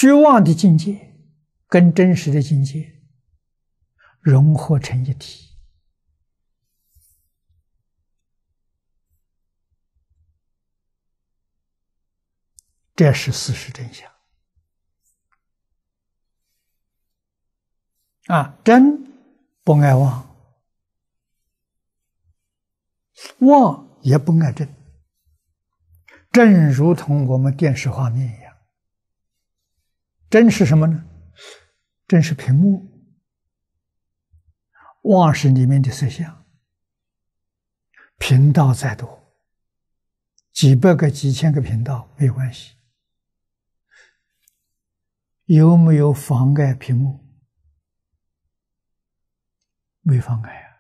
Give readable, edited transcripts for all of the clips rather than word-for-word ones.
虚妄的境界跟真实的境界融合成一体，这是事实真相。真不爱妄，妄也不爱真，真如同我们电视画面一样。真是什么呢？真是屏幕，妄是里面的色相。频道再多，几百个、几千个频道没有关系，有没有妨碍屏幕？没妨碍啊。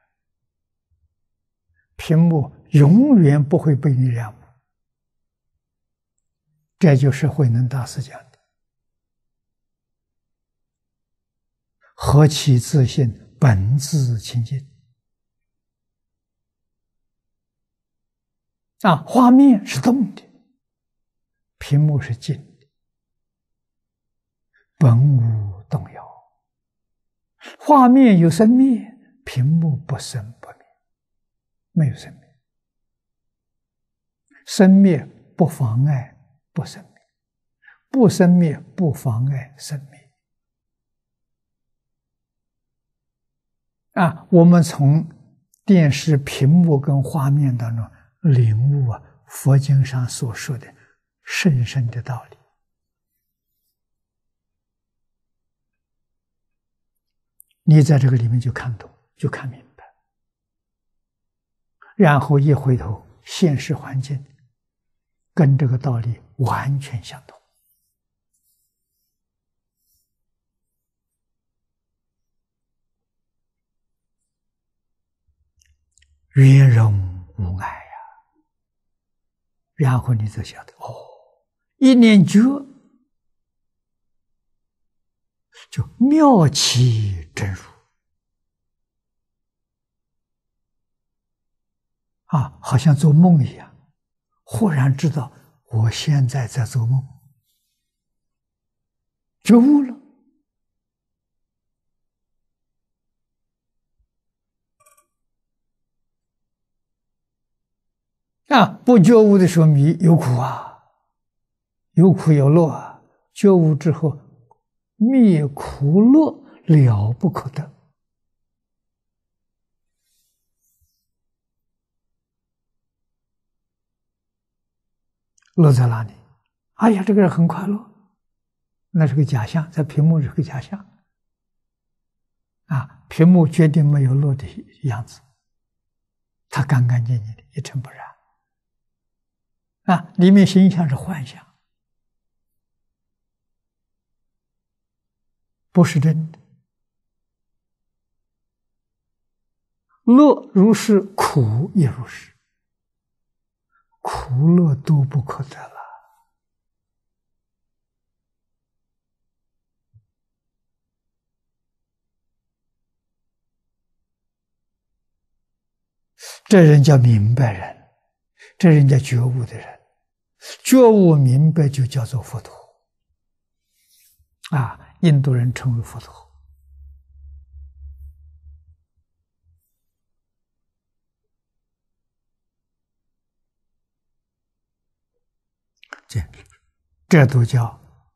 屏幕永远不会被你染污，这就是慧能大师讲的何其自信，本自清净。画面是动的，屏幕是静的，本无动摇。画面有生灭，屏幕不生不灭，没有生灭。生灭不妨碍不生灭，不生灭不妨碍生灭。我们从电视屏幕跟画面当中领悟佛经上所说的深深的道理。你在这个里面就看懂，就看明白，然后一回头，现实环境跟这个道理完全相同。圆融无碍呀，然后你就晓得一念觉就妙其真如好像做梦一样，忽然知道我现在在做梦，觉悟了。不觉悟的时候有苦有苦有乐觉悟之后灭苦乐了不可得。乐在哪里？哎呀，这个人很快乐，那是个假象，在屏幕是个假象屏幕决定没有乐的样子，它干干净净的，一尘不染里面形象是幻象，不是真的。乐如是，苦也如是，苦乐都不可得了。这人叫明白人，这人叫觉悟的人。觉悟明白就叫做佛陀印度人称为佛陀。这都叫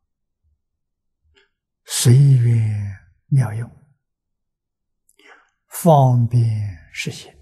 随缘妙用，方便实现。